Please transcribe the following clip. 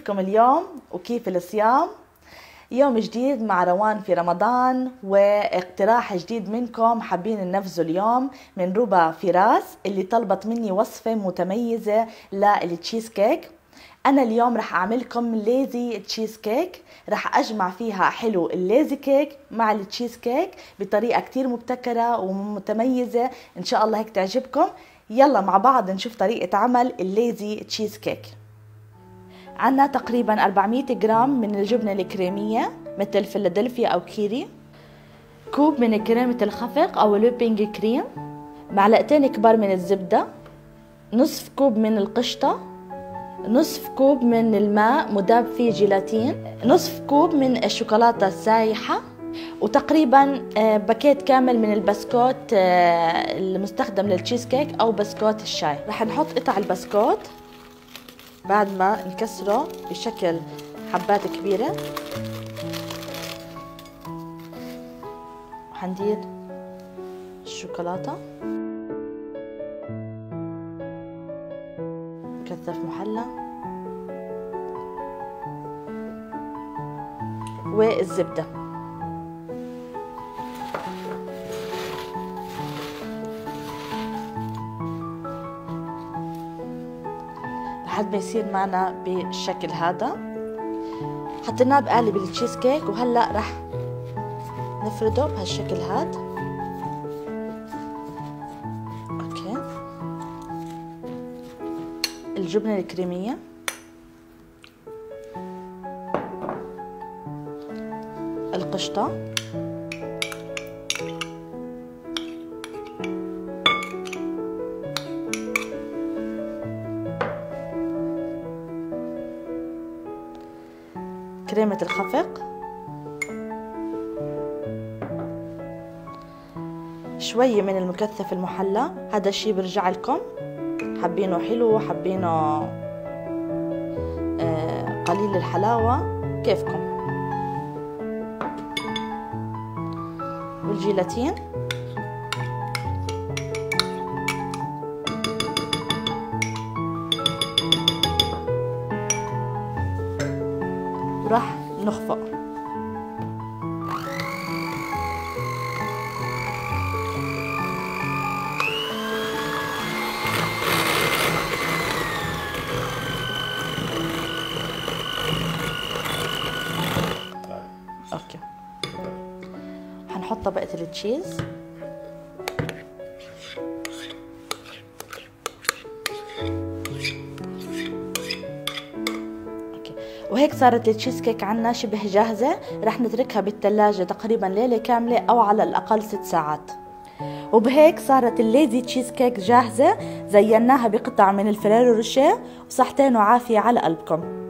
كيفكم اليوم وكيف الصيام؟ يوم جديد مع روان في رمضان، واقتراح جديد منكم حابين ننفذه اليوم من ربى فراس اللي طلبت مني وصفة متميزة للتشيز كيك. أنا اليوم رح أعملكم ليزي تشيز كيك، رح أجمع فيها حلو الليزي كيك مع التشيز كيك بطريقة كتير مبتكرة ومتميزة، إن شاء الله هيك تعجبكم. يلا مع بعض نشوف طريقة عمل الليزي تشيز كيك. عنا تقريبا 400 جرام من الجبنة الكريمية مثل فيلادلفيا أو كيري، كوب من كريمة الخفق أو لوبينج كريم، معلقتين كبار من الزبدة، نصف كوب من القشطة، نصف كوب من الماء مذاب فيه جيلاتين، نصف كوب من الشوكولاتة السايحة، وتقريبا باكيت كامل من البسكوت المستخدم للتشيز كيك أو بسكوت الشاي. رح نحط قطع البسكوت بعد ما نكسره بشكل حبات كبيرة، وحندير الشوكولاتة، مكثف محلى، والزبدة. لحد ما يصير معنا بالشكل هذا. حطيناه بقالب التشيز كيك، وهلا رح نفرده بهالشكل هذا. اوكي، الجبنة الكريمية، القشطة، كريمة الخفق، شوية من المكثف المحلى. هذا الشي برجع لكم، حابينه حلو حابينه قليل الحلاوة كيفكم. والجيلاتين، وراح نخفق. اوكي، هنحط طبقة التشيز. وهيك صارت التشيز كيك عنا شبه جاهزة. رح نتركها بالثلاجة تقريبا ليلة كاملة أو على الأقل 6 ساعات. وبهيك صارت الليزي تشيز كيك جاهزة. زيناها بقطع من الفريرو روشيه، وصحتين وعافية على قلبكم.